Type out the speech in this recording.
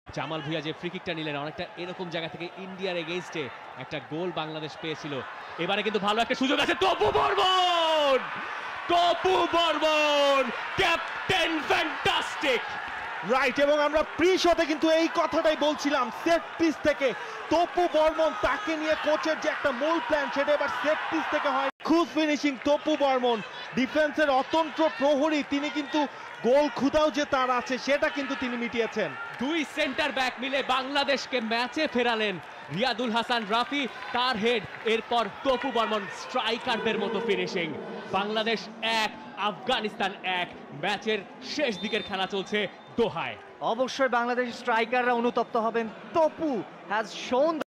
জামাল ভুঁইয়া যে ফ্রি কিকটা নিলেন অনেকটা এরকম জায়গা থেকে ইন্ডিয়ার এগেইনস্টে একটা গোল বাংলাদেশ পেয়েছিল। এবারে কিন্তু ভালো একটা সুযোগ আছে। Tapu Barman captain fantastic right, এবং আমরা প্রি শোতে কিন্তু এই কথাটাই বলছিলাম, সেট পিস থেকে তপু বর্মন, তাকে নিয়ে কোচের যে একটা মূল প্ল্যান সেটা এবার সেট পিস থেকে হয়। খুব ফিনিশিং তপু বর্মন, ডিফেন্সের অতন্ত্র প্রহরী, তিনি কিন্তু গোল খুদাও যে তার আছে সেটা কিন্তু তিনি মিটিয়েছেন। দুই সেন্টার ব্যাক মিলে বাংলাদেশকে ম্যাচে ফেরালেন। রিয়াদুল হাসান রাফি, তার হেড, এরপর তপু বর্মন স্ট্রাইকারদের মতো ফিনিশিং। বাংলাদেশ 1 আফগানিস্তান 1। ম্যাচের শেষ দিকের খেলা চলছে দোহায়। অবশ্যই বাংলাদেশ স্ট্রাইকাররা অনুতপ্ত হবেন। তপু হ্যাজ শোন